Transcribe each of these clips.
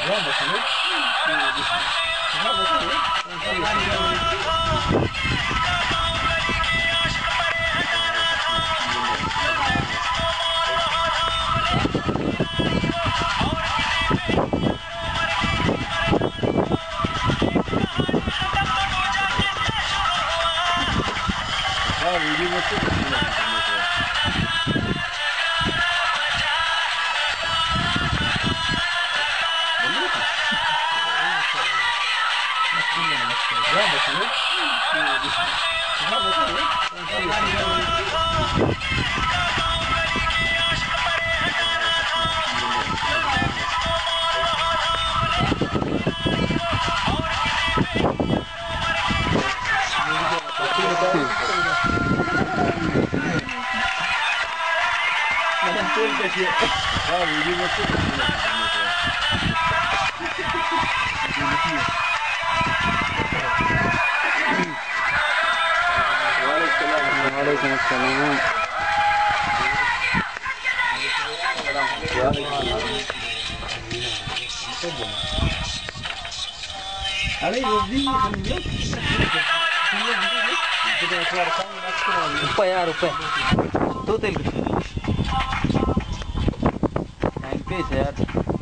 यार तो तेल टाइम पे है यार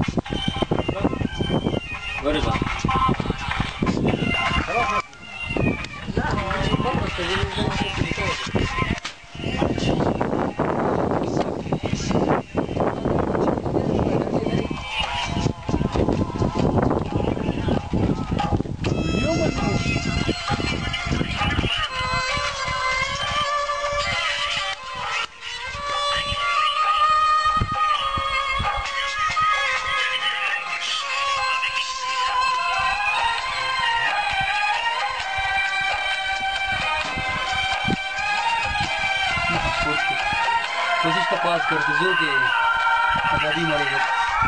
कोशिश तो पास कर दीजिए कि आज़ादी मरेगा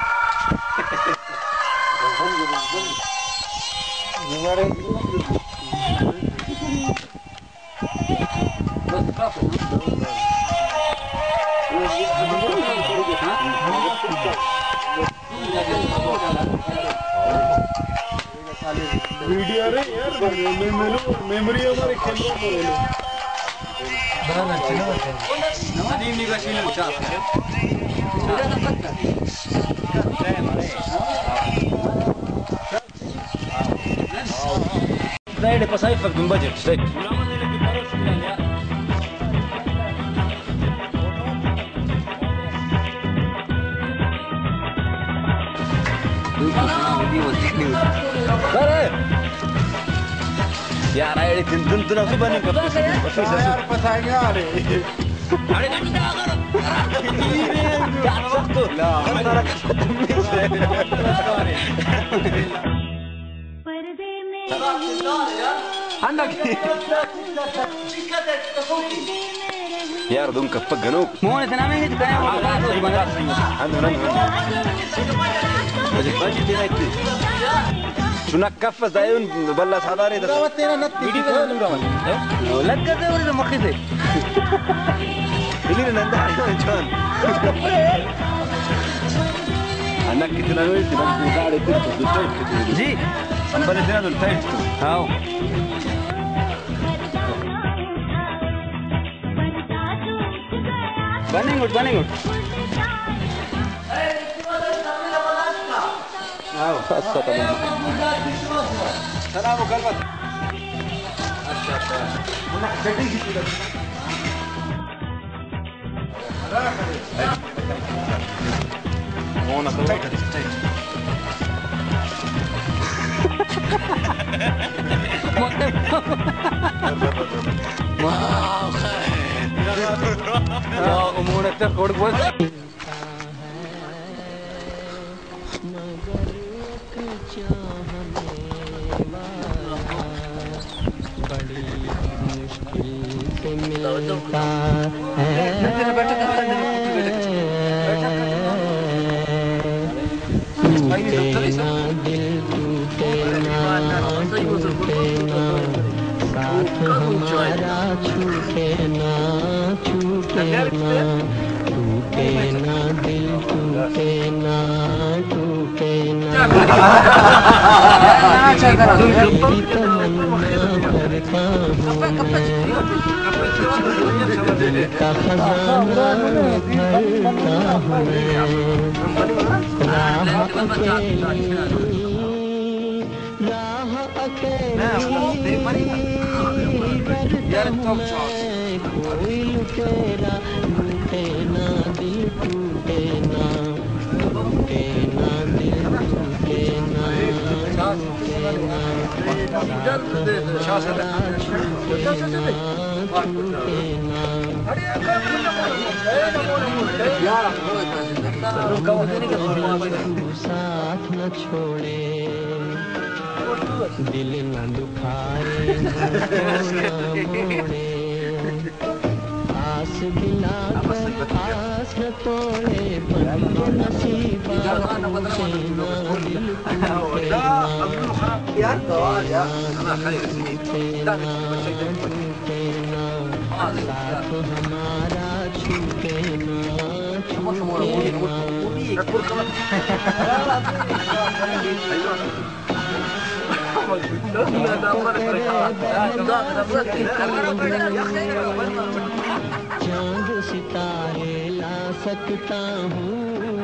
वीडियो रे यार मेमोरी हमारे खेलने को ले लो Dai, passai per un budget, stai. यार आए दिन तो ना सुबह नहीं करते यार फसाएंगे अरे अरे ला हमारा यार तुम कब तक गनो मोहन इतना में ही क्या सुना कफ जायन बल्ला सादारे दस तेरा नत वीडियो लग कर दे और मक्खी से इन्हीं नंदा जान अनक कितना नो इतना गाड़ी तो जी अंबर इतना तो टाइट तो हां बनिंग उठ आओ अच्छा चला वो कर बस अच्छा मुन्ना सेटिंग की थी वो ना कर वाओ يا أمورك تاخد وقت बड़ी मुश्किल से मिलता है ना दिल टूटे ना साथ हमारा छूटे ना टूटे ना दिल टूटे ना कोई लुटेरा लूटे ना दिल टूटे ना टूटे ना दिल टूटे ना टूटे ना साथ हमारा छूटे ना टूटे ना तू साथ न छोड़े दिल न दुखाए मोड़े आस दिलाकर आस न तोड़े बन के नसीबा टूटे ना दिल टूटे ना टूटे ना साथ हमारा छूटे ना छूटे ना चांद सितारे ला सकता हूँ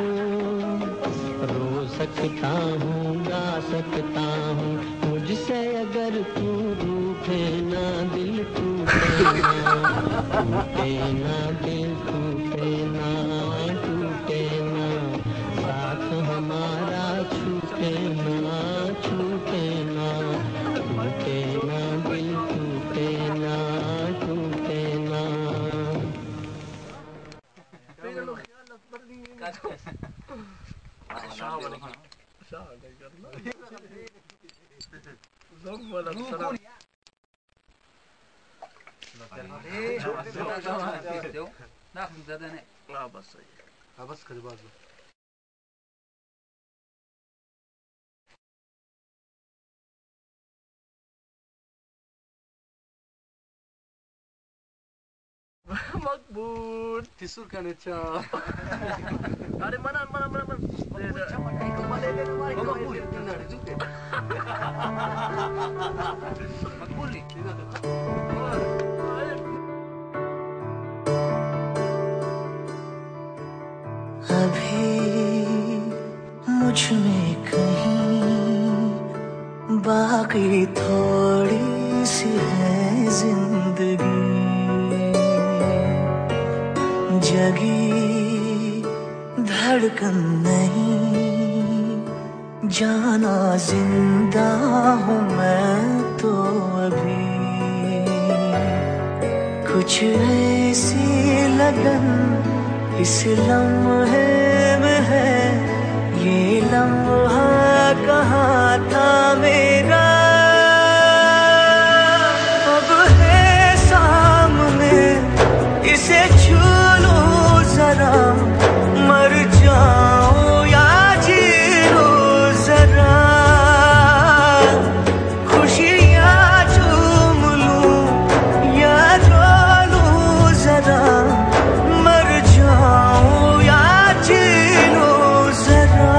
रो सकता हूँ गा सकता हूँ मुझसे अगर तू रूठे ना दिल टूटे ना टूटे ना दिल टूटे ना टूटे ना साथ हमारा छूटे ना छूटे ना टूटे ना दिल टूटे ना टूटे ना बस कर बाजू makbul tisurkan aja ada mana makbul nih अभी मुझ में कहीं बाकी थोड़ी सी है जिंदगी जगी धड़कन नहीं जाना जिंदा हूँ मैं तो अभी कुछ ऐसी लगन इस लम्हे में है ये लम्हा कहाँ था मेरा अब है सामने इसे छू लो जरा मर जाऊं या जी लो जरा खुशियाँ चूम लूं या रो लूं जरा मर जाऊं या जी लो जरा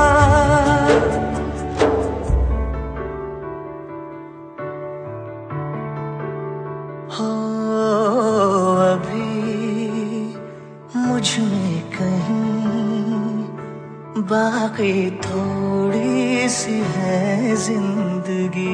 हो अभी मुझ में कहीं बाकी थोड़ी सी है जिंदगी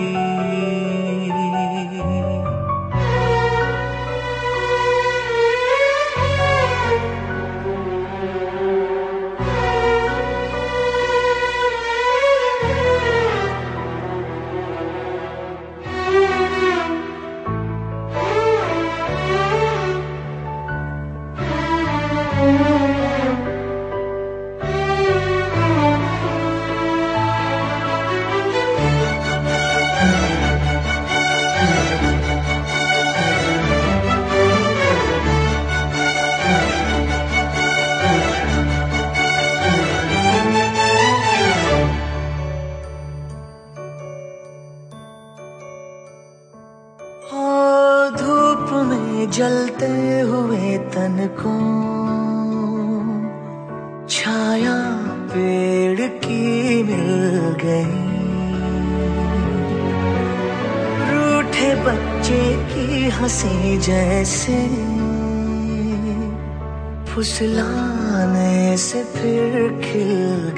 धूप में जलते हुए तन को छाया पेड़ की मिल गई, रूठे बच्चे की हंसी जैसे फुसलाने से फिर खिल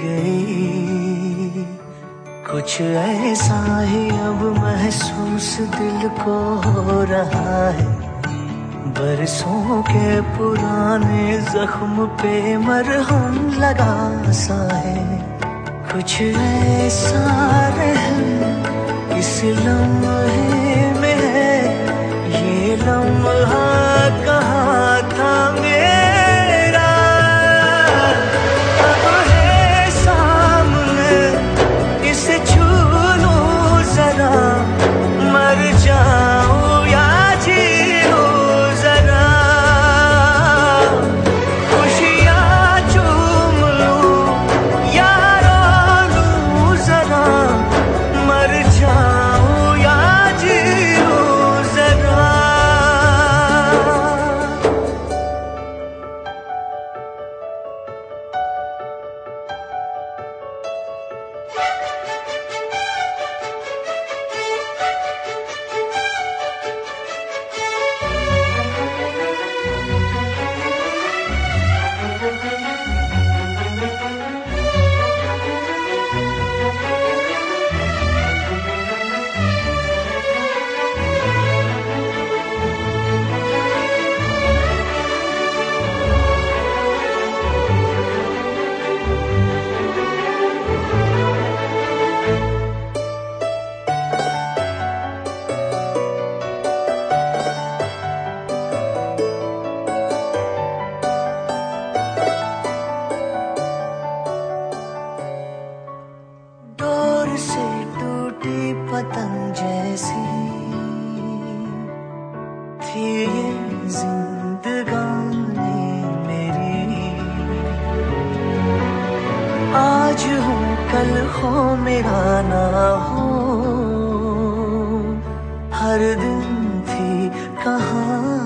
गई। कुछ ऐसा ही अब महसूस दिल को हो रहा है, बरसों के पुराने जख्म पे मरहम लगा सा है। कुछ ऐसा रहम इस लम्हे में है, ये लम्हा कहाँ था मेरा, अब है सामने इसे छू लूं जरा, मर जाऊं या जी लूं जरा, खुशियाँ चूम लूं या रो लूं जरा, मर जाऊं या जी लूं जरा। डोर से टूटी पतंग जैसी थी ये जिंदगानी मेरी, आज हूँ कल हो मेरा ना हो, हर दिन थी कहाँ